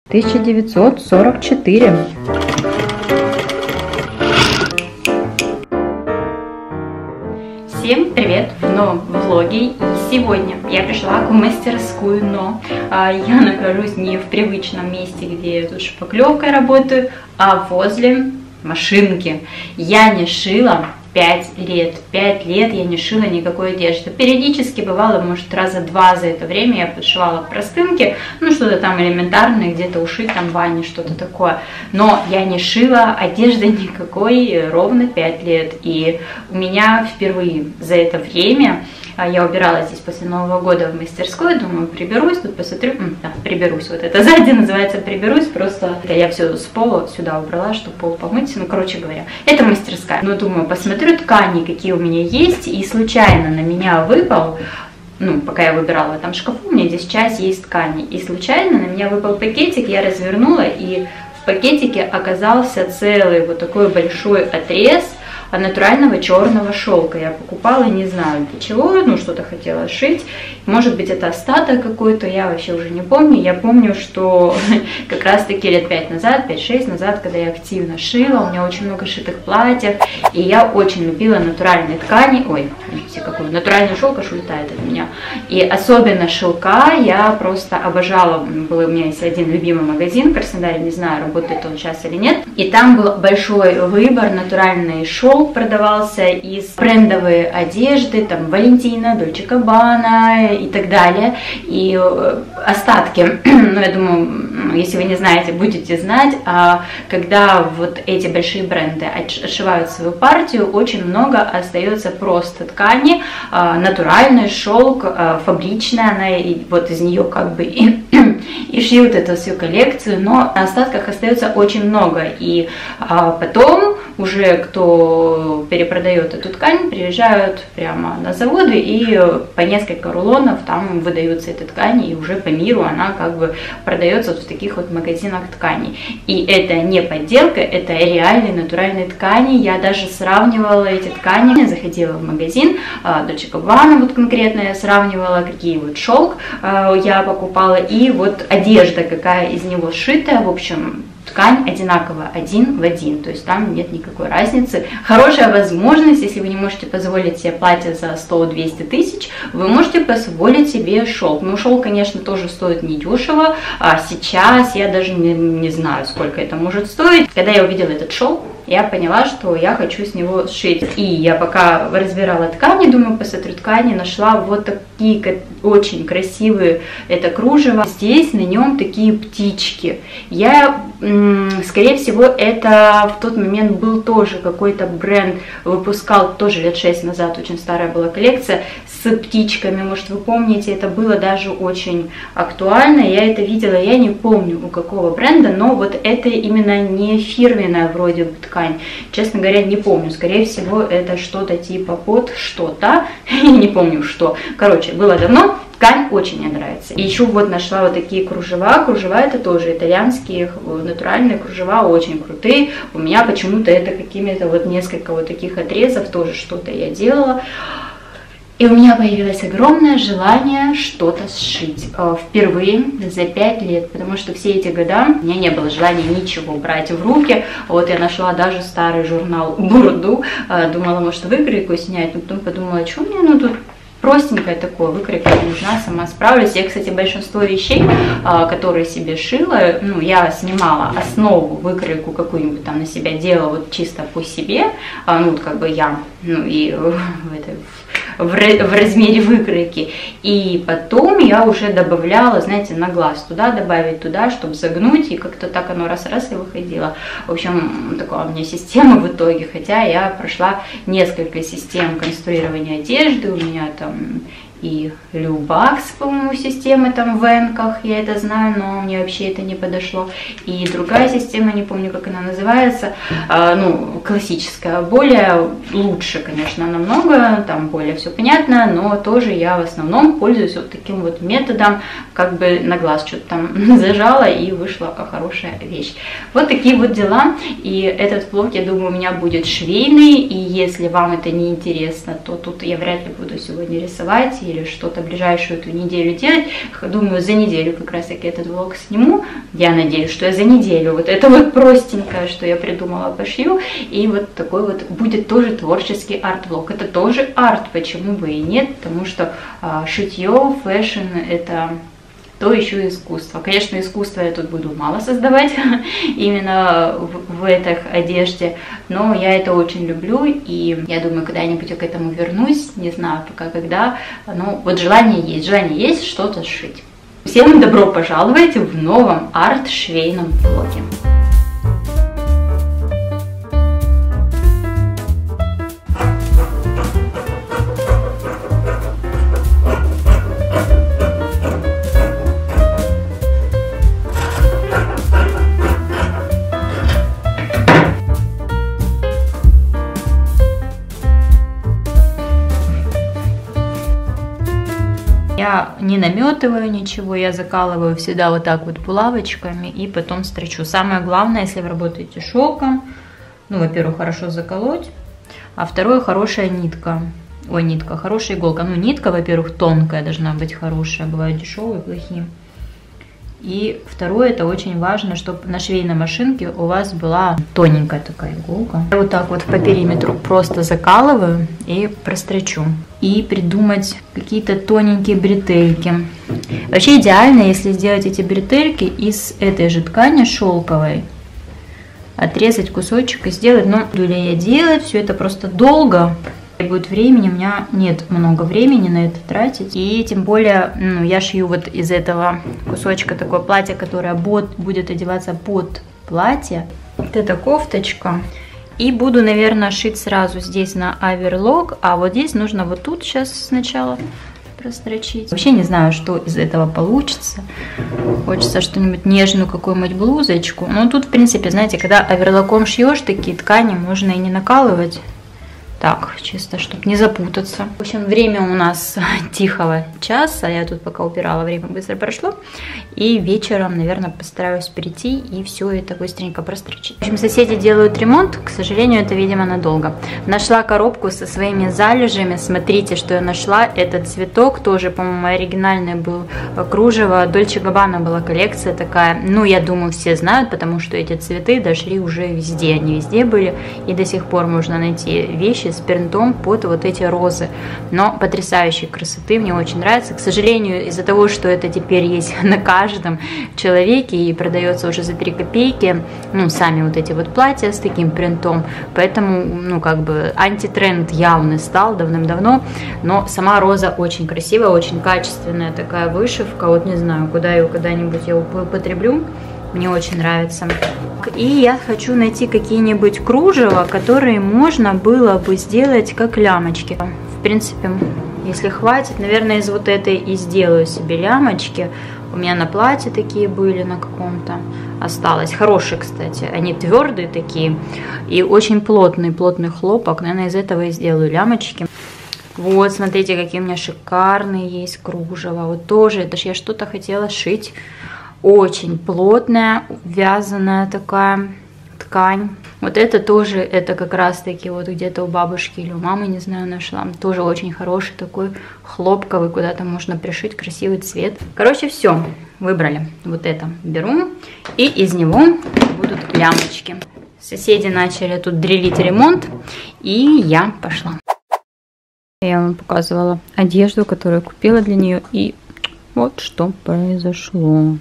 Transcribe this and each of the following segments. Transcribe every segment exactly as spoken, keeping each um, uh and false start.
тысяча девятьсот сорок четыре. Всем привет в новом влоге. И сегодня я пришла в мастерскую, но а, я нахожусь не в привычном месте, где я тут шпаклевкой работаю, а возле машинки. Я не шила пять лет. пять лет я не шила никакой одежды. Периодически бывало, может, раза два за это время я подшивала простынки, ну, что-то там элементарное, где-то ушить там в ванне, что-то такое. Но я не шила одежды никакой ровно пять лет. И у меня впервые за это время, я убирала здесь после Нового года в мастерской, думаю, приберусь, тут посмотрю, да, приберусь, вот это сзади называется приберусь, просто я все с пола сюда убрала, чтобы пол помыть, ну, короче говоря, это мастерская. Но думаю, посмотрю ткани, какие у меня есть, и случайно на меня выпал, ну, пока я выбирала там шкафу, у меня здесь часть есть ткани, и случайно на меня выпал пакетик, я развернула, и в пакетике оказался целый вот такой большой отрез натурального черного шелка. Я покупала, не знаю для чего, ну что-то хотела шить. Может быть, это остаток какой-то, я вообще уже не помню. Я помню, что как раз таки лет пять назад, пять-шесть назад, когда я активно шила, у меня очень много шитых платьев, и я очень любила натуральные ткани. Ой, все какой натуральный шелк аж улетает от меня. И особенно шелка я просто обожала. Был, у меня есть один любимый магазин в Краснодаре, не знаю, работает он сейчас или нет. И там был большой выбор натуральный шелк, продавался из брендовой одежды, там Валентина, Дольче Габбана и так далее. И остатки, ну я думаю, если вы не знаете, будете знать, когда вот эти большие бренды отшивают свою партию, очень много остается просто ткани, натуральный шелк, фабричная, она, и вот из нее как бы и, и шьют эту всю коллекцию, но на остатках остается очень много. И потом уже кто перепродает эту ткань, приезжают прямо на заводы и по несколько рулонов там выдаются эти ткани, и уже по миру она как бы продается вот в таких вот магазинах тканей. И это не подделка, это реальные натуральные ткани. Я даже сравнивала эти ткани, я заходила в магазин Дольче Габбана, вот конкретно я сравнивала, какие вот шелк я покупала, и вот одежда, какая из него сшитая, в общем, ткань одинаковая, один в один, то есть там нет никакой разницы. Хорошая возможность, если вы не можете позволить себе платье за сто-двести тысяч, вы можете позволить себе шелк. Ну, шелк, конечно, тоже стоит недешево, а сейчас я даже не, не знаю, сколько это может стоить. Когда я увидела этот шелк, я поняла, что я хочу с него сшить. И я пока разбирала ткани, думаю, посмотрю ткани, нашла вот такие очень красивые, это кружево. Здесь на нем такие птички. Я, скорее всего, это в тот момент был тоже какой-то бренд, выпускал тоже лет шесть назад, очень старая была коллекция с птичками, может вы помните, это было даже очень актуально, я это видела, я не помню у какого бренда, но вот это именно не фирменная вроде бы ткань, честно говоря, не помню, скорее всего это что-то типа под что-то, не помню что, короче, было давно. Ткань очень мне нравится. И еще вот нашла вот такие кружева. Кружева это тоже итальянские, натуральные кружева, очень крутые. У меня почему-то это какими-то вот несколько вот таких отрезов, тоже что-то я делала. И у меня появилось огромное желание что-то сшить. Впервые за пять лет, потому что все эти года у меня не было желания ничего брать в руки. Вот я нашла даже старый журнал Бурду, думала, может, выкройку снять, но потом подумала, что мне, ну тут простенькое такое, выкройка нужна, сама справлюсь. Я, кстати, большинство вещей, которые себе шила, ну, я снимала основу, выкройку какую-нибудь там на себя делала вот чисто по себе, ну, вот как бы я, ну, и в, этой, в, в размере выкройки. И потом я уже добавляла, знаете, на глаз туда, добавить туда, чтобы загнуть, и как-то так оно раз-раз и выходило. В общем, такая у меня система в итоге, хотя я прошла несколько систем конструирования одежды, у меня там и Любакс, по-моему, система там в Энках, я это знаю, но мне вообще это не подошло. И другая система, не помню, как она называется, а, ну, классическая, более лучше, конечно, намного, там более все понятно, но тоже я в основном пользуюсь вот таким вот методом, как бы на глаз что-то там зажала и вышла хорошая вещь. Вот такие вот дела, и этот влог, я думаю, у меня будет швейный, и если вам это не интересно, то тут я вряд ли буду сегодня рисовать. или что-то ближайшую эту неделю делать. Думаю, за неделю как раз таки этот влог сниму. Я надеюсь, что я за неделю вот это вот простенькое, что я придумала, пошью. И вот такой вот будет тоже творческий арт-влог. Это тоже арт, почему бы и нет, потому что а, шитье, фэшн — это то еще искусство. Конечно, искусство я тут буду мало создавать именно в, в этой одежде, но я это очень люблю, и я думаю, когда-нибудь я к этому вернусь, не знаю пока когда, но вот желание есть, желание есть что-то сшить. Всем добро пожаловать в новом арт-швейном влоге. Я не наметываю ничего, я закалываю всегда вот так вот булавочками и потом строчу. Самое главное, если вы работаете шелком, ну, во-первых, хорошо заколоть, а второе, хорошая нитка. Ой, нитка, хорошая иголка. Ну, нитка, во-первых, тонкая должна быть хорошая, бывают дешевые, плохие. И второе, это очень важно, чтобы на швейной машинке у вас была тоненькая такая иголка. Я вот так вот по периметру просто закалываю и прострочу. И придумать какие-то тоненькие бретельки. Вообще идеально, если сделать эти бретельки из этой же ткани шелковой. Отрезать кусочек и сделать. Но буду ли я делать, все это просто долго. Будет времени, у меня нет много времени на это тратить. И тем более, ну, я шью вот из этого кусочка такое платье, которое будет одеваться под платье. Вот эта кофточка. И буду, наверное, шить сразу здесь на оверлок, а вот здесь нужно вот тут сейчас сначала прострочить. Вообще не знаю, что из этого получится. Хочется что-нибудь нежную, какую-нибудь блузочку. Но тут, в принципе, знаете, когда оверлоком шьешь, такие ткани можно и не накалывать. Так, чисто, чтобы не запутаться. В общем, время у нас тихого часа. Я тут пока убирала, время быстро прошло. И вечером, наверное, постараюсь прийти и все это быстренько прострочить. В общем, соседи делают ремонт. К сожалению, это, видимо, надолго. Нашла коробку со своими залежами. Смотрите, что я нашла. Этот цветок тоже, по-моему, оригинальный был. Кружево. Дольче Габбана была коллекция такая. Ну, я думаю, все знают, потому что эти цветы дошли уже везде. Они везде были. И до сих пор можно найти вещи с принтом под вот эти розы. Но потрясающей красоты, мне очень нравится. К сожалению, из-за того, что это теперь есть на каждом человеке и продается уже за три копейки, ну, сами вот эти вот платья с таким принтом, поэтому, ну, как бы антитренд явный стал давным-давно, но сама роза очень красивая, очень качественная такая вышивка, вот не знаю, куда ее когда-нибудь я употреблю. Мне очень нравится. И я хочу найти какие-нибудь кружева, которые можно было бы сделать как лямочки. В принципе, если хватит, наверное, из вот этой и сделаю себе лямочки. У меня на платье такие были, на каком-то осталось. Хорошие, кстати. Они твердые такие и очень плотный, плотный хлопок. Наверное, из этого и сделаю лямочки. Вот, смотрите, какие у меня шикарные есть кружева. Вот тоже, это же я что-то хотела шить. Очень плотная, вязаная такая ткань. Вот это тоже, это как раз таки вот где-то у бабушки или у мамы, не знаю, нашла. Тоже очень хороший такой хлопковый, куда-то можно пришить, красивый цвет. Короче, все, выбрали. Вот это беру, и из него будут лямочки. Соседи начали тут дрелить ремонт, и я пошла. Я вам показывала одежду, которую купила для нее, и вот что произошло.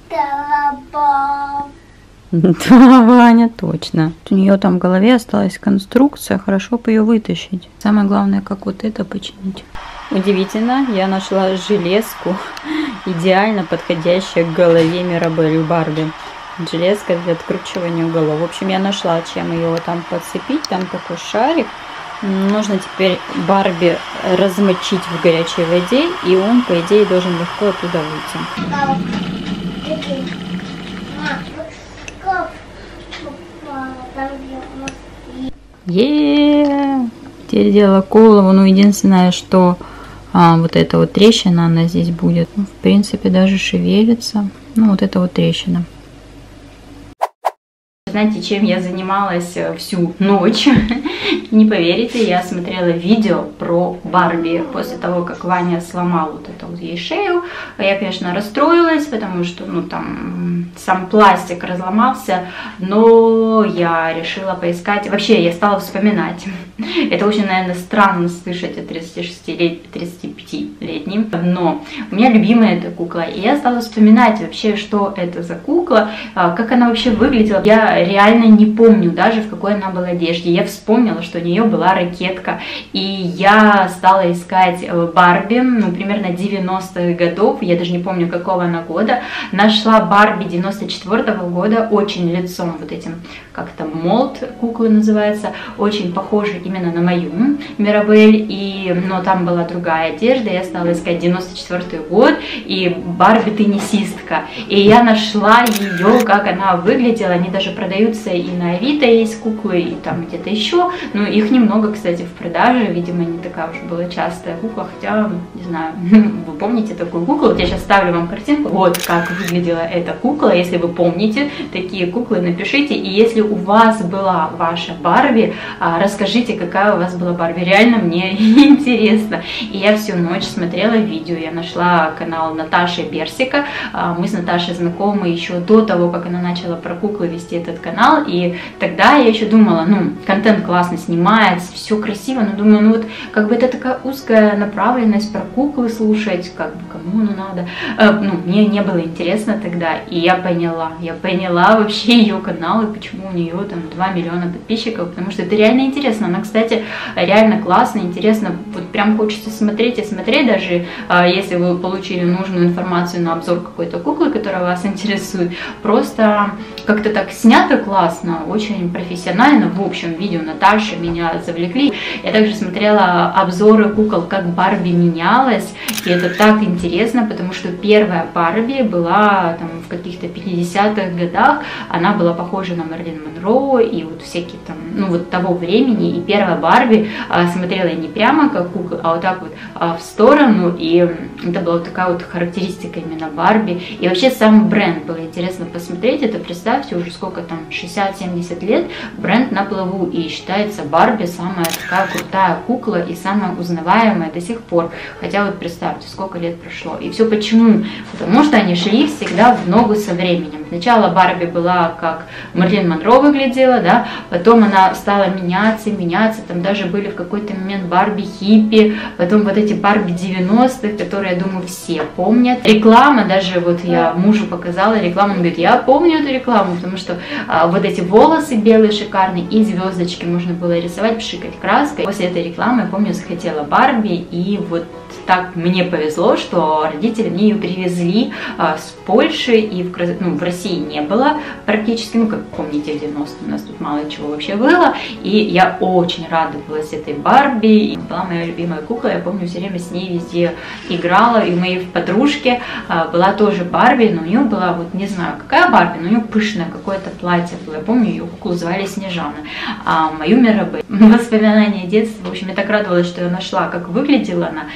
Да, Ваня, точно. У нее там в голове осталась конструкция, хорошо бы ее вытащить. Самое главное, как вот это починить. Удивительно, я нашла железку, идеально подходящая к голове Мирабель Барби. Железка для откручивания голов. В общем, я нашла, чем ее там подцепить. Там такой шарик. Нужно теперь Барби размочить в горячей воде, и он, по идее, должен легко оттуда выйти. Еее! Теперь делала голову, ну, единственное, что а, вот эта вот трещина, она здесь будет. Ну, в принципе, даже шевелится. Ну, вот эта вот трещина. Знаете, чем я занималась всю ночь? Не поверите, я смотрела видео про Барби после того, как Ваня сломал вот эту вот ей шею. Я, конечно, расстроилась, потому что, ну, там сам пластик разломался, но я решила поискать. Вообще, я стала вспоминать. Это очень, наверное, странно слышать от тридцатипятилетним, но у меня любимая эта кукла, и я стала вспоминать вообще, что это за кукла, как она вообще выглядела. Я реально не помню даже, в какой она была одежде. Я вспомнила, что у нее была ракетка, и я стала искать Барби, ну, примерно девяностых годов, я даже не помню, какого она года. Нашла Барби девяносто четвёртого года, очень лицом вот этим, как-то молд куклы называется, очень похожа именно на мою Мирабель, и, но там была другая одежда. Я стала искать девяносто четвёртый год и Барби теннисистка, и я нашла ее, как она выглядела. Они даже продаются и на Авито есть куклы, и там где-то еще, но их немного, кстати, в продаже, видимо, не такая уж была частая кукла, хотя, не знаю, вы помните такую куклу? Вот я сейчас ставлю вам картинку, вот как выглядела эта кукла. Если вы помните такие куклы, напишите, и если у вас была ваша Барби, расскажите, какая у вас была Барби, реально мне интересно. И я всю ночь смотрела видео, я нашла канал Наташи Берсика, мы с Наташей знакомы еще до того, как она начала про куклы вести этот канал, и тогда я еще думала, ну, контент классно снимается, все красиво, но думаю, ну вот, как бы это такая узкая направленность про куклы слушать, как бы кому ну надо, ну, мне не было интересно тогда, и я поняла, я поняла вообще ее канал, и почему у нее там два миллиона подписчиков, потому что это реально интересно. Она, кстати, реально классно, интересно, вот прям хочется смотреть и смотреть, даже если вы получили нужную информацию на обзор какой-то куклы, которая вас интересует, просто как-то так снято классно, очень профессионально. В общем, видео Наташи меня завлекли. Я также смотрела обзоры кукол, как Барби менялась, и это так интересно, потому что первая Барби была там в каких-то пятидесятых годах, она была похожа на Мерлин Монро и вот всякие там, ну вот того времени, и первая Барби а, смотрела не прямо как кукла, а вот так вот а, в сторону, и это была вот такая вот характеристика именно Барби, и вообще сам бренд было интересно посмотреть, это представьте, уже сколько там, шестьдесят-семьдесят лет, бренд на плаву, и считается Барби самая такая крутая кукла и самая узнаваемая до сих пор, хотя вот представьте, сколько лет прошло, и все почему? Потому что они шли всегда в ногу со временем. Сначала Барби была как Мерлин Монро выглядела, да, потом она стала меняться, меняться, там даже были в какой-то момент Барби хиппи, потом вот эти Барби девяностых, которые, я думаю, все помнят. Реклама, даже вот я мужу показала рекламу, он говорит, я помню эту рекламу, потому что а, вот эти волосы белые шикарные и звездочки можно было рисовать, пшикать краской. После этой рекламы, я помню, захотела Барби, и вот так мне повезло, что родители мне ее привезли а, с Польши, и в, ну, в России не было практически, ну, как помните, в девяностых у нас тут мало чего вообще было, и я очень радовалась этой Барби, и была моя любимая кукла, я помню, все время с ней везде играла, и у моей подружки а, была тоже Барби, но у нее была, вот не знаю, какая Барби, но у нее пышное какое-то платье было, я помню, ее куклу звали Снежана, а мою Мирабель. Воспоминания детства, в общем, я так радовалась, что я нашла, как выглядела она.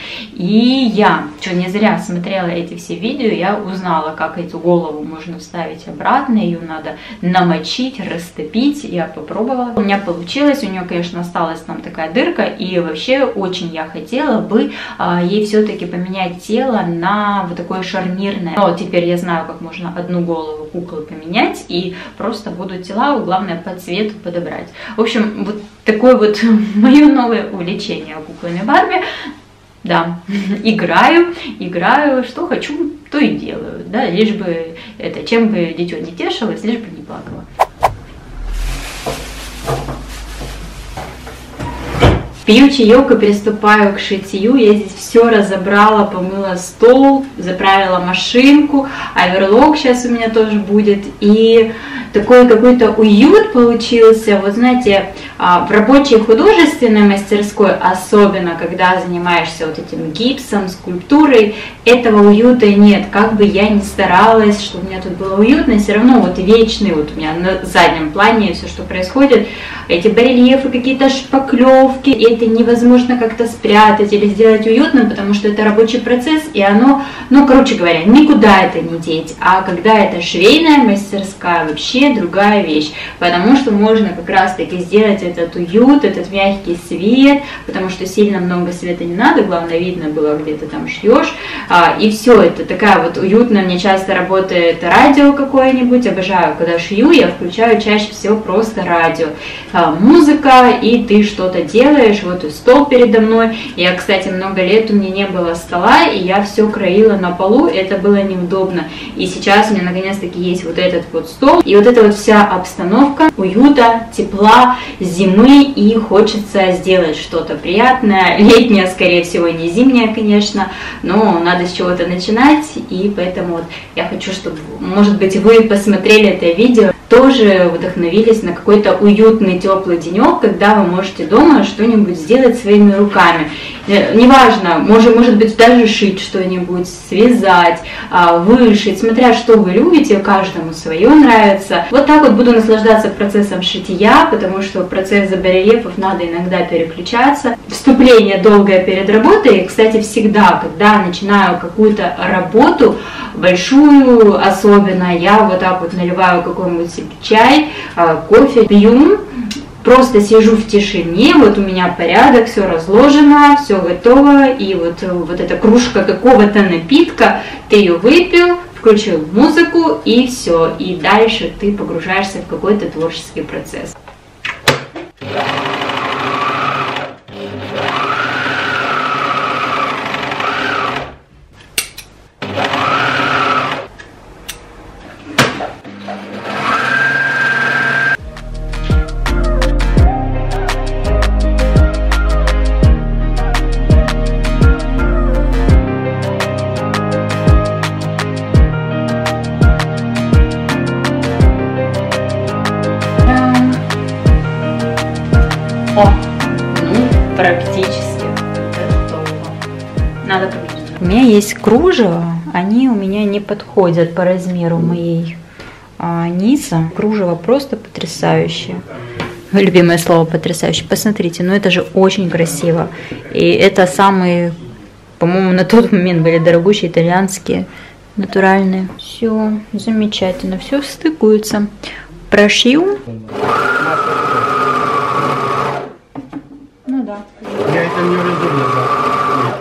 И я, что не зря смотрела эти все видео, я узнала, как эту голову можно вставить обратно, ее надо намочить, растопить. Я попробовала, у меня получилось, у нее, конечно, осталась там такая дырка, и вообще очень я хотела бы а, ей все-таки поменять тело на вот такое шарнирное. Но теперь я знаю, как можно одну голову куклы поменять, и просто буду тела, главное, по цвету подобрать. В общем, вот такое вот мое новое увлечение куклами Барби. Да, играю, играю, что хочу, то и делаю, да, лишь бы это, чем бы дитё не тешилось, лишь бы не плакало. Пью чаек и приступаю к шитью. Я здесь все разобрала, помыла стол, заправила машинку, оверлок сейчас у меня тоже будет. И такой какой-то уют получился. Вот знаете, в рабочей художественной мастерской, особенно когда занимаешься вот этим гипсом, скульптурой, этого уюта нет. Как бы я ни старалась, чтобы у меня тут было уютно, все равно вот вечный, вот у меня на заднем плане все, что происходит, эти барельефы, какие-то шпаклевки, эти это невозможно как-то спрятать или сделать уютным, потому что это рабочий процесс, и оно, ну, короче говоря, никуда это не деть. А когда это швейная мастерская, вообще другая вещь, потому что можно как раз-таки сделать этот уют, этот мягкий свет, потому что сильно много света не надо, главное, видно было, где ты там шьешь, и все, это такая вот уютная. Мне часто работает радио какое-нибудь, обожаю, когда шью, я включаю чаще всего просто радио, музыка, и ты что-то делаешь, вот и стол передо мной. Я, кстати, много лет у меня не было стола, и я все кроила на полу, это было неудобно. И сейчас у меня наконец-таки есть вот этот вот стол, и вот эта вот вся обстановка уюта, тепла, зимы, и хочется сделать что-то приятное, летнее, скорее всего, не зимнее, конечно, но надо с чего-то начинать, и поэтому вот я хочу, чтобы, может быть, вы посмотрели это видео, тоже вдохновились на какой-то уютный, теплый денек, когда вы можете дома что-нибудь сделать своими руками. Неважно, может, может быть, даже шить что-нибудь, связать, вышить, смотря что вы любите, каждому свое нравится. Вот так вот буду наслаждаться процессом шитья, потому что процесс барельефов надо иногда переключаться. Вступление долгое перед работой. И, кстати, всегда, когда начинаю какую-то работу, большую особенно, я вот так вот наливаю какой-нибудь себе чай, кофе, пью, просто сижу в тишине, вот у меня порядок, все разложено, все готово, и вот, вот эта кружка какого-то напитка, ты ее выпил, включил музыку, и все, и дальше ты погружаешься в какой-то творческий процесс. О, ну, практически готово. Надо померить. У меня есть кружево, они у меня не подходят по размеру моей а, низа. Кружево просто потрясающее. Любимое слово потрясающе. Посмотрите, ну это же очень красиво. И это самые, по-моему, на тот момент были дорогущие итальянские, натуральные. Все замечательно, все стыкуется. Прошью. Ну да. Я это не разумно, да.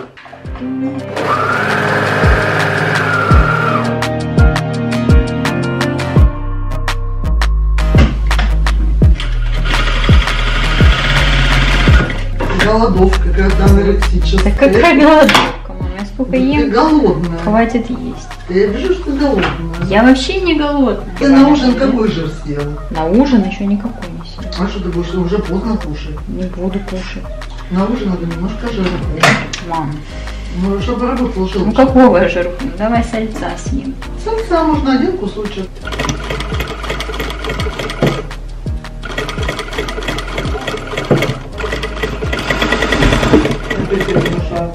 Голодовка, когда анорексическая. Да какая голодовка, мама? Я сколько ем? Ты голодная. Хватит есть. Я вижу, что ты голодная. Я вообще не голодная. Ты на ужин какой жир съела? На ужин еще никакой не съела. А что ты будешь уже поздно кушать? Не буду кушать. На ужин надо немножко жира. Мам. Ну, чтобы работал желчь. Ну какого жирку? Ну, давай сальца съем. Сальца можно один кусочек. Опять перемешаю.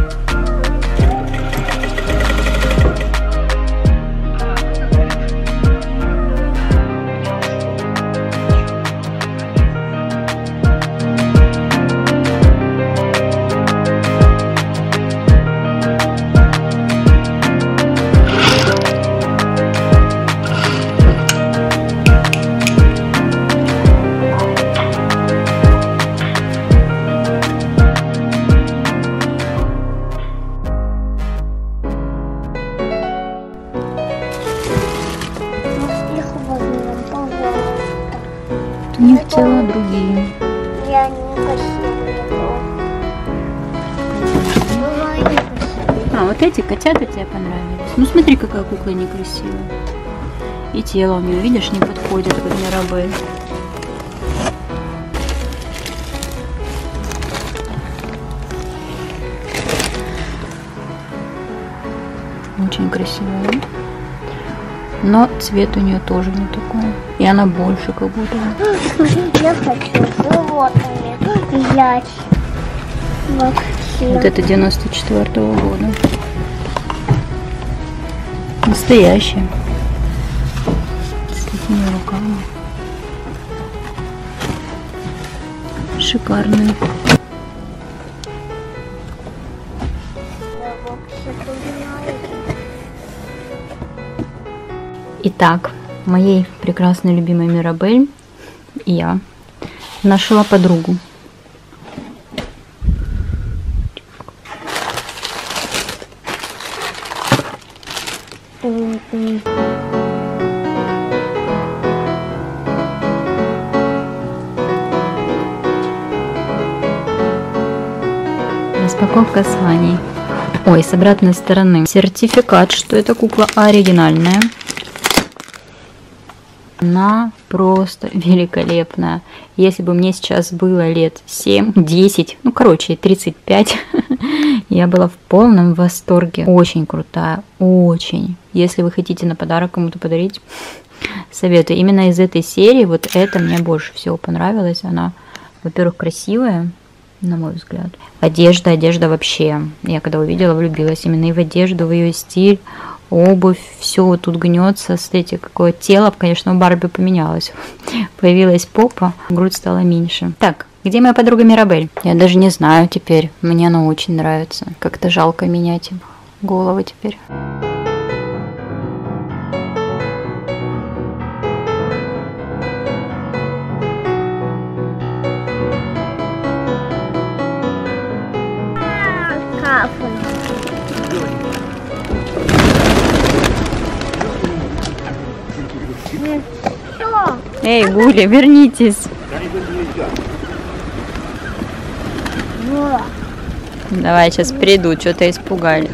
Ты не хотела другие. Я не красивая. А, вот эти котята тебе понравились. Ну смотри, какая кукла некрасивая. И тело у нее, видишь, не подходит под мирабель. Очень красивая. Но цвет у нее тоже не такой. И она больше как будто. Я хочу животными гулять. Вообще. Вот это девяносто четвёртого года. Настоящая. С такими руками. Шикарные. Итак, моей прекрасной любимой Мирабель и я нашла подругу. Распаковка с Ваней. Ой, с обратной стороны сертификат, что эта кукла оригинальная. Она просто великолепная. Если бы мне сейчас было лет семь, десять, ну короче тридцать пять, я была в полном восторге. Очень крутая, очень. Если вы хотите на подарок кому-то подарить, советую. Именно из этой серии вот это мне больше всего понравилось. Она, во-первых, красивая, на мой взгляд. Одежда, одежда вообще. Я когда увидела, влюбилась именно и в одежду, в ее стиль, обувь, все вот тут гнется. Смотрите, какое тело, конечно, у Барби поменялось. Появилась попа, грудь стала меньше. Так, где моя подруга Мирабель? Я даже не знаю теперь. Мне она очень нравится. Как-то жалко менять им голову теперь. Эй, Гуля, вернитесь. Давай, сейчас приду, что-то испугали.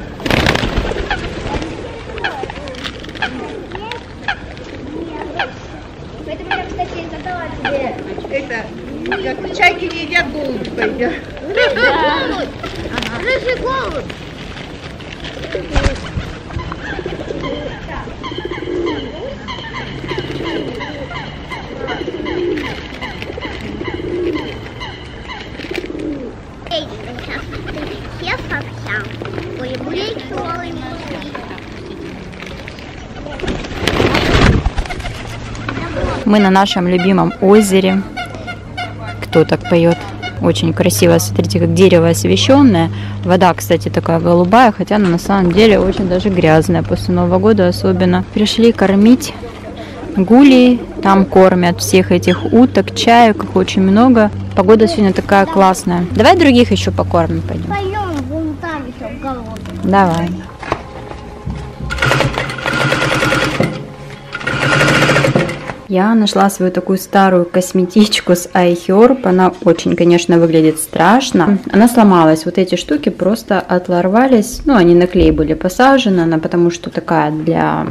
Поэтому я, кстати, задала тебе это, как чайки не едят, голуби пойдет. Рыжий голубь! Рыжий голубь! Мы на нашем любимом озере. Кто так поет? Очень красиво. Смотрите, как дерево освещенное. Вода, кстати, такая голубая, хотя она на самом деле очень даже грязная. После Нового года особенно. Пришли кормить Гулей. Там кормят всех этих уток, чаек, их очень много. Погода сегодня такая классная. Давай других еще покормим, пойдем. Пойдем, вон там еще голодный. Давай. Я нашла свою такую старую косметичку с iHerb. Она очень, конечно, выглядит страшно. Она сломалась. Вот эти штуки просто оторвались. Ну, они на клей были посажены. Она потому что такая для...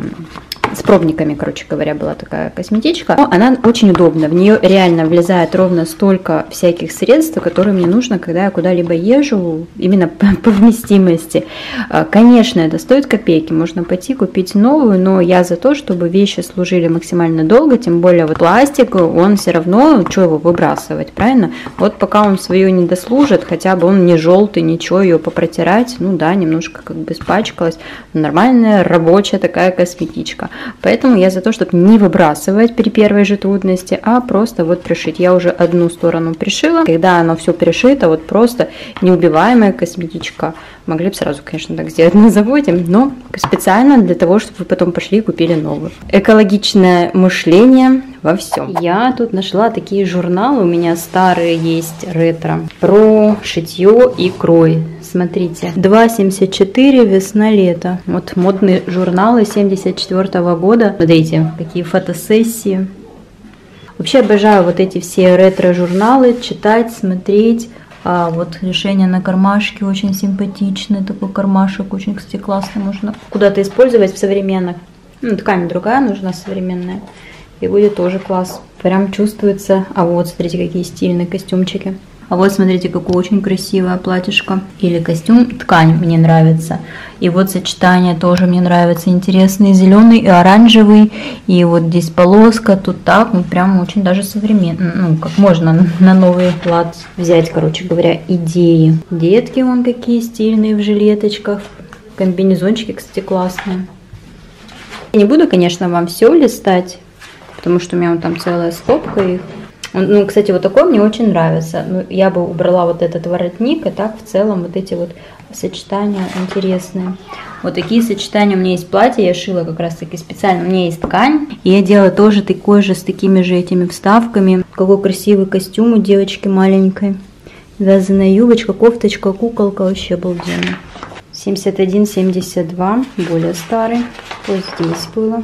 С пробниками, короче говоря, была такая косметичка. Но она очень удобна. В нее реально влезает ровно столько всяких средств, которые мне нужно, когда я куда-либо езжу, именно по вместимости. Конечно, это стоит копейки. Можно пойти купить новую, но я за то, чтобы вещи служили максимально долго. Тем более вот пластик, он все равно, что его выбрасывать, правильно? Вот пока он свое не дослужит, хотя бы он не желтый, ничего, ее попротирать, ну да, немножко как бы испачкалась. Нормальная рабочая такая косметичка. Поэтому я за то, чтобы не выбрасывать при первой же трудности, а просто вот пришить. Я уже одну сторону пришила. Когда оно все пришито, вот просто неубиваемая косметичка. Могли бы сразу, конечно, так сделать на заводе, но специально для того, чтобы вы потом пошли и купили новую. Экологичное мышление во всем. Я тут нашла такие журналы, у меня старые есть, ретро, про шитье и крой. Смотрите, два семьдесят четыре, весна-лето. Вот модные журналы семьдесят четвёртого года. Смотрите, какие фотосессии. Вообще обожаю вот эти все ретро-журналы, читать, смотреть. А вот решение на кармашке очень симпатичное. Такой кармашек очень, кстати, классный. Можно куда-то использовать в современных. Ну, ткань другая нужна, современная. И будет тоже класс. Прям чувствуется. А вот, смотрите, какие стильные костюмчики. А вот смотрите, какое очень красивое платьишко. Или костюм, ткань мне нравится. И вот сочетание тоже мне нравится. Интересный зеленый и оранжевый. И вот здесь полоска, тут так. Ну, прям очень даже современно. Ну, как можно на новый лад взять, короче говоря, идеи. Детки вон какие стильные в жилеточках. Комбинезончики, кстати, классные. Я не буду, конечно, вам все листать, потому что у меня вон там целая стопка их. Ну, кстати, вот такой мне очень нравится. Ну, я бы убрала вот этот воротник, и так в целом вот эти вот Сочетания интересные. Вот такие сочетания у меня есть платье, я шила как раз таки специально, у меня есть ткань. И я делала тоже такой же, с такими же этими вставками. Какой красивый костюм у девочки маленькой. Вязаная юбочка, кофточка, куколка, вообще обалденно. семьдесят один семьдесят два, более старый. Вот здесь было.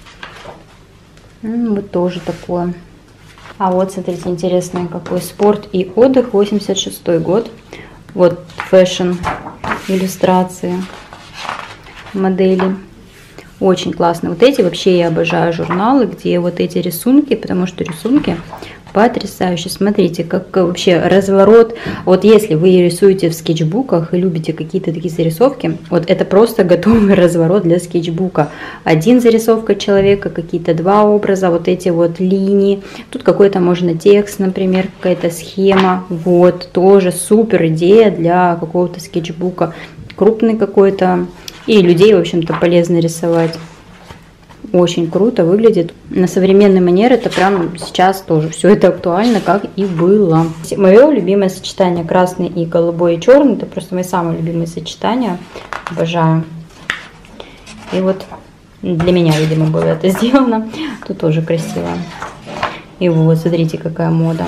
Вот тоже такое. А вот, смотрите, интересный какой. Спорт и отдых, восемьдесят шестой год. Вот фэшн, иллюстрации, модели. Очень классно. Вот эти вообще я обожаю журналы, где вот эти рисунки, потому что рисунки потрясающие. Смотрите, как вообще разворот. Вот если вы рисуете в скетчбуках и любите какие-то такие зарисовки, вот это просто готовый разворот для скетчбука. Один зарисовка человека, какие-то два образа, вот эти вот линии. Тут какой-то можно текст, например, какая-то схема. Вот, тоже супер идея для какого-то скетчбука. Крупный какой-то. И людей, в общем-то, полезно рисовать. Очень круто выглядит. На современный манер это прям сейчас тоже все это актуально, как и было. Мое любимое сочетание красный и голубой и черный. Это просто мои самые любимые сочетания. Обожаю. И вот для меня, видимо, было это сделано. Тут тоже красиво. И вот, смотрите, какая мода.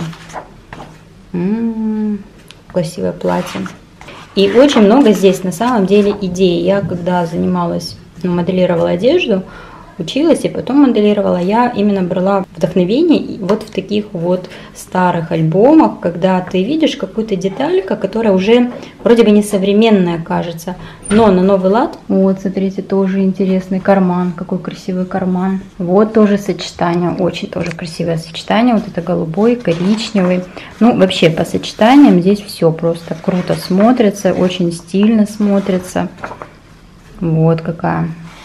М-м-м, красивое платье. И очень много здесь на самом деле идей. Я когда занималась, ну, моделировала одежду, училась и потом моделировала, я именно брала вдохновение вот в таких вот старых альбомах, когда ты видишь какую-то детальку, которая уже вроде бы не современная кажется, но на новый лад. Вот, смотрите, тоже интересный карман, какой красивый карман. Вот тоже сочетание, очень тоже красивое сочетание, вот это голубой, коричневый. Ну, вообще по сочетаниям здесь все просто круто смотрится, очень стильно смотрится. Вот какая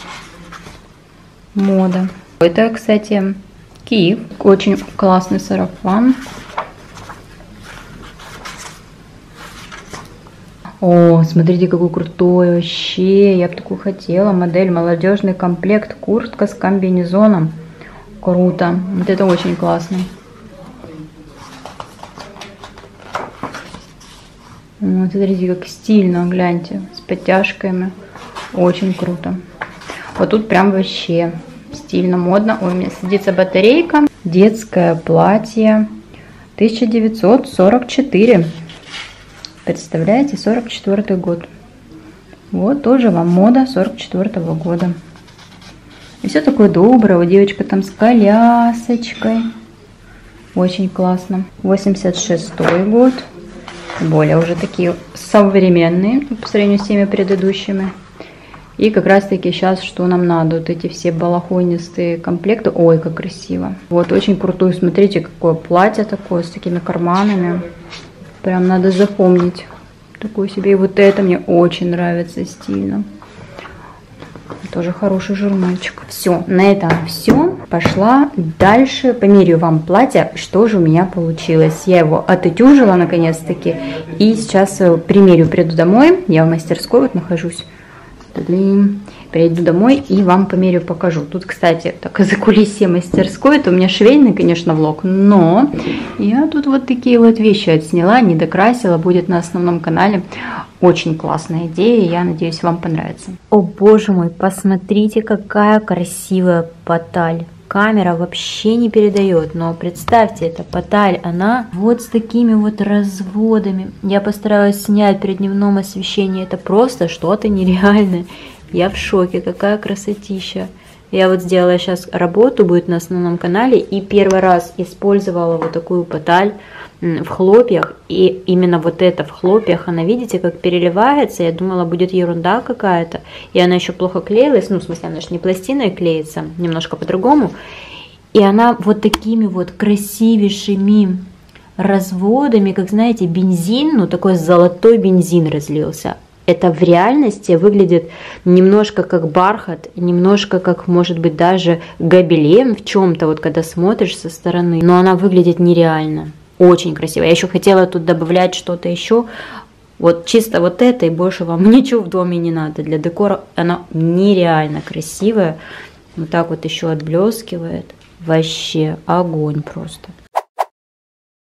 мода. Это, кстати, Киев. Очень классный сарафан. О, смотрите, какой крутой вообще. Я бы такую хотела. Модель молодежный комплект. Куртка с комбинезоном. Круто. Вот это очень классно. Вот, смотрите, как стильно, гляньте. С подтяжками. Очень круто. Вот тут прям вообще стильно, модно. Ой, у меня садится батарейка. Детское платье. тысяча девятьсот сорок четыре. Представляете, сорок четвёртый год. Вот тоже вам мода сорок четвёртого года. И все такое доброе. Вот девочка там с колясочкой. Очень классно. восемьдесят шестой год. Более уже такие современные по сравнению с теми предыдущими. И как раз таки сейчас, что нам надо, вот эти все балахонистые комплекты. Ой, как красиво. Вот, очень крутой, смотрите, какое платье такое, с такими карманами. Прям надо запомнить. Такое себе. И вот это мне очень нравится, стильно. Тоже хороший журнальчик. Все, на этом все. Пошла дальше. Померяю вам платье, что же у меня получилось. Я его отутюжила наконец-таки. И сейчас примерю, приду домой. Я в мастерской вот нахожусь. Приеду домой и вам померю, покажу. Тут, кстати, так за кулисье мастерской, это у меня швейный, конечно, влог, но я тут вот такие вот вещи отсняла, не докрасила, будет на основном канале. Очень классная идея, я надеюсь, вам понравится. О боже мой, посмотрите, какая красивая паталь. Камера вообще не передает, но представьте, эта паталь, она вот с такими вот разводами. Я постаралась снять при дневном освещении, это просто что-то нереальное. Я в шоке, какая красотища. Я вот сделала сейчас работу, будет на основном канале, и первый раз использовала вот такую паталь в хлопьях, и именно вот это в хлопьях, она, видите, как переливается. Я думала, будет ерунда какая-то, и она еще плохо клеилась, ну, в смысле, она же не пластиной клеится, немножко по-другому, и она вот такими вот красивейшими разводами, как, знаете, бензин, ну, такой золотой бензин разлился. Это в реальности выглядит немножко как бархат, немножко как, может быть, даже гобелен в чем-то, вот когда смотришь со стороны, но она выглядит нереально. Очень красиво. Я еще хотела тут добавлять что-то еще. Вот чисто вот это, и больше вам ничего в доме не надо. Для декора она нереально красивая. Вот так вот еще отблескивает. Вообще огонь просто.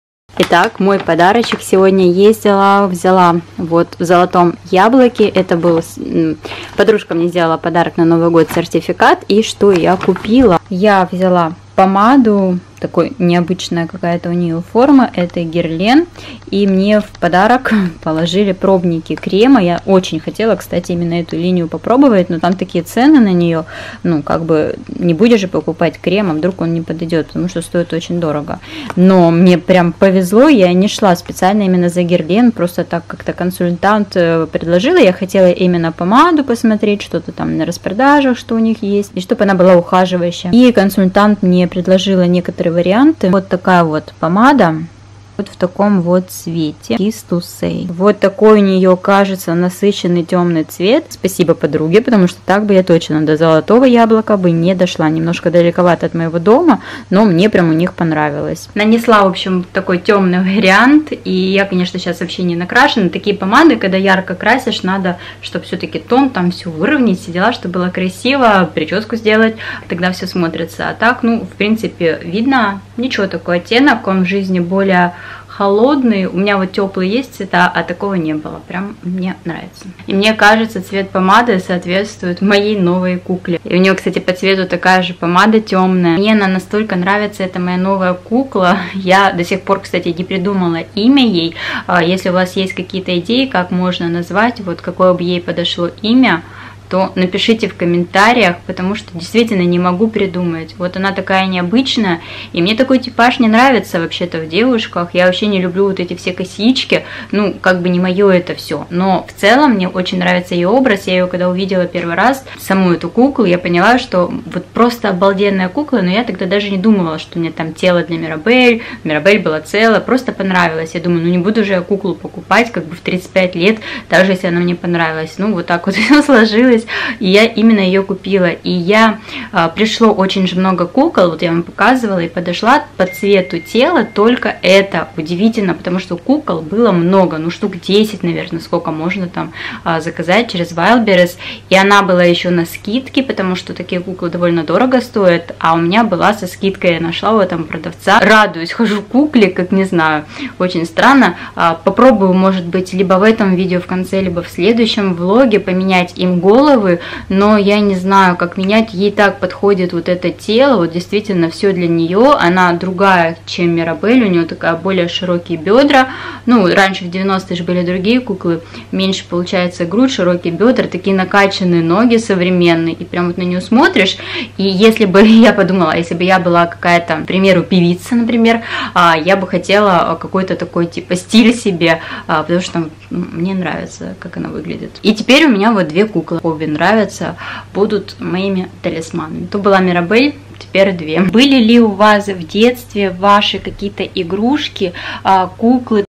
Итак, мой подарочек сегодня ездила, взяла вот в Золотом Яблоке. Это был, подружка мне сделала подарок на Новый год, сертификат. И что я купила? Я взяла помаду, такой необычная какая-то у нее форма, это Герлен, и мне в подарок положили пробники крема. Я очень хотела, кстати, именно эту линию попробовать, но там такие цены на нее, ну, как бы, не будешь же покупать крем, а вдруг он не подойдет, потому что стоит очень дорого. Но мне прям повезло, я не шла специально именно за Герлен, просто так как-то консультант предложила, я хотела именно помаду посмотреть, что-то там на распродажах, что у них есть, и чтобы она была ухаживающая. И консультант мне предложила некоторые варианты. Вот такая вот помада, вот в таком вот цвете, Kiss to Say. Вот такой у нее, кажется, насыщенный темный цвет. Спасибо подруге, потому что так бы я точно до Золотого Яблока бы не дошла. Немножко далековато от моего дома, но мне прям у них понравилось. Нанесла, в общем, такой темный вариант, и я, конечно, сейчас вообще не накрашена. Такие помады, когда ярко красишь, надо, чтобы все-таки тон там все выровнять, все дела, чтобы было красиво, прическу сделать, тогда все смотрится. А так, ну, в принципе, видно, ничего, такой оттенок, он в жизни более холодный. У меня вот теплый есть цвета, а такого не было. Прям мне нравится. И мне кажется, цвет помады соответствует моей новой кукле. И у нее, кстати, по цвету такая же помада темная. Мне она настолько нравится, это моя новая кукла. Я до сих пор, кстати, не придумала имя ей. Если у вас есть какие-то идеи, как можно назвать, вот какое бы ей подошло имя, то напишите в комментариях, потому что действительно не могу придумать. Вот она такая необычная, и мне такой типаж не нравится вообще-то в девушках. Я вообще не люблю вот эти все косички, ну, как бы не мое это все. Но в целом мне очень нравится ее образ. Я ее когда увидела первый раз, саму эту куклу, я поняла, что вот просто обалденная кукла, но я тогда даже не думала, что мне там тело для Мирабель, Мирабель была целая, просто понравилось. Я думаю, ну не буду же я куклу покупать как бы в тридцать пять лет, даже если она мне понравилась. Ну, вот так вот все сложилось. И я именно ее купила. И я а, пришло очень же много кукол, вот я вам показывала, и подошла по цвету тела только это. Удивительно, потому что кукол было много, ну штук десять, наверное, сколько можно там а, заказать через Wildberries. И она была еще на скидке, потому что такие куклы довольно дорого стоят, а у меня была со скидкой, я нашла у этого продавца. Радуюсь, хожу в кукле, как не знаю, очень странно. А, попробую, может быть, либо в этом видео в конце, либо в следующем влоге поменять им голову, но я не знаю, как менять. Ей так подходит вот это тело, вот действительно все для нее. Она другая, чем Мирабель, у нее такая более широкие бедра. Ну, раньше в девяностые же были другие куклы, меньше получается грудь, широкие бедра, такие накачанные ноги современные, и прям вот на нее смотришь. И если бы я подумала, если бы я была какая-то, к примеру, певица, например, я бы хотела какой-то такой типа стиль себе, потому что мне нравится, как она выглядит. И теперь у меня вот две куклы, обе нравятся, будут моими талисманами. То была Мирабель, теперь две. Были ли у вас в детстве ваши какие-то игрушки, куклы?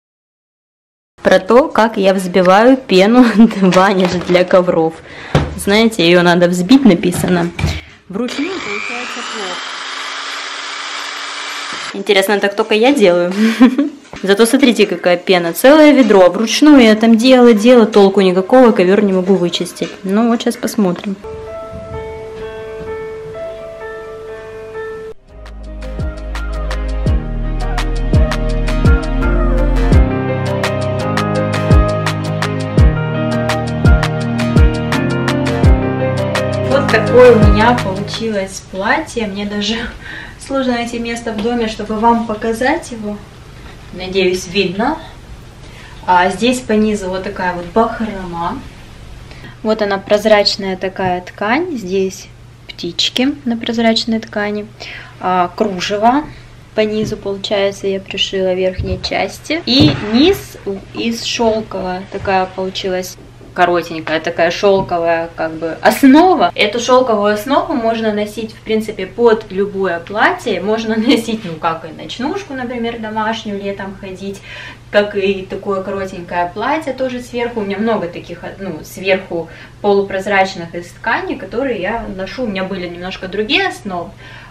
Про то, как я взбиваю пену ваниш для ковров. Знаете, ее надо взбить, написано. Вручную получается плохо. Интересно, так только я делаю. Зато смотрите, какая пена. Целое ведро. Вручную я там делала, делала, толку никакого, ковер не могу вычистить. Ну вот сейчас посмотрим. Вот такое у меня получилось платье. Мне даже сложно найти место в доме, чтобы вам показать его. Надеюсь, видно. А здесь по низу вот такая вот бахрома. Вот она, прозрачная такая ткань. Здесь птички на прозрачной ткани. А, кружево по низу, получается, я пришила верхней части. И низ из шелкового такая получилась. Коротенькая, такая шелковая как бы основа. Эту шелковую основу можно носить, в принципе, под любое платье. Можно носить, ну, как и ночнушку, например, домашнюю, летом ходить, как и такое коротенькое платье тоже сверху. У меня много таких, ну, сверху полупрозрачных из ткани, которые я ношу. У меня были немножко другие основы.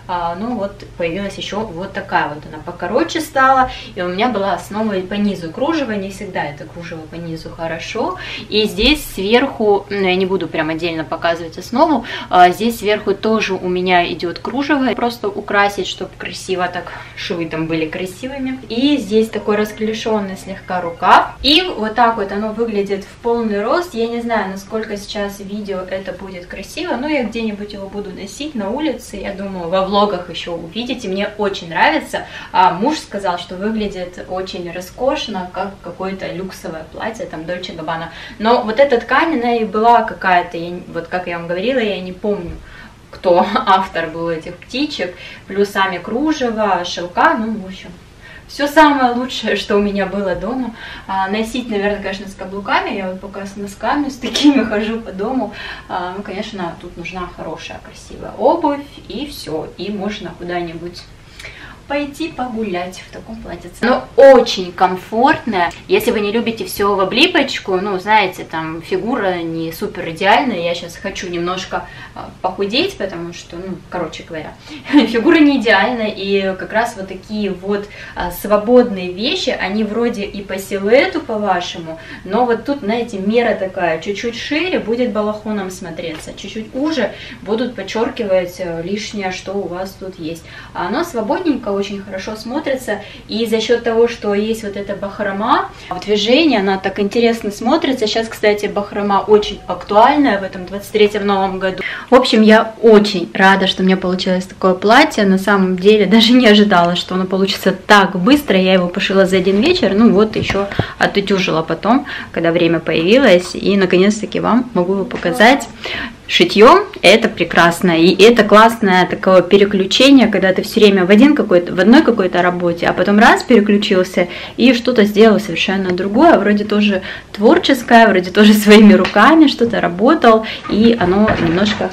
А, ну вот появилась еще вот такая вот, она покороче стала, и у меня была основа и по низу кружева, не всегда это кружево по низу хорошо. И здесь сверху, ну я не буду прям отдельно показывать основу, а здесь сверху тоже у меня идет кружево, просто украсить, чтобы красиво так швы там были красивыми. И здесь такой расклешенный слегка рукав, и вот так вот оно выглядит в полный рост. Я не знаю, насколько сейчас в видео это будет красиво, но я где-нибудь его буду носить на улице, я думаю, во влогах еще увидите. Мне очень нравится. А муж сказал, что выглядит очень роскошно, как какое-то люксовое платье, там Дольче Габбана. Но вот эта ткань, она и была какая-то, вот как я вам говорила, я не помню, кто автор был этих птичек, плюс сами кружева, шелка, ну, в общем, все самое лучшее, что у меня было дома. А, носить, наверное, конечно, с каблуками. Я вот пока с носками, с такими хожу по дому. А, ну, конечно, тут нужна хорошая, красивая обувь, и все. И можно куда-нибудь пойти погулять в таком платьице. Но очень комфортная. Если вы не любите все в облипочку, ну, знаете, там фигура не супер идеальная. Я сейчас хочу немножко похудеть, потому что, ну, короче говоря, фигура не идеальная. И как раз вот такие вот свободные вещи, они вроде и по силуэту по-вашему, но вот тут, знаете, мера такая, чуть-чуть шире будет балахоном смотреться, чуть-чуть уже будут подчеркивать лишнее, что у вас тут есть. А оно свободненько, очень хорошо смотрится, и за счет того, что есть вот эта бахрома, движение, она так интересно смотрится. Сейчас, кстати, бахрома очень актуальная в этом двадцать третьем новом году. В общем, я очень рада, что у меня получилось такое платье. На самом деле, даже не ожидала, что оно получится так быстро. Я его пошила за один вечер, ну вот еще отутюжила потом, когда время появилось, и наконец-таки вам могу его показать. Шитье это прекрасно, и это классное такое переключение, когда ты все время в один какой-то, в одной какой-то работе, а потом раз переключился и что-то сделал совершенно другое, вроде тоже творческое, вроде тоже своими руками что-то работал, и оно немножко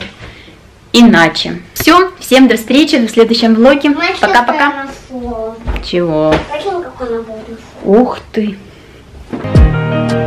иначе. Все, всем до встречи в следующем влоге. Пока-пока. Чего? Ух ты.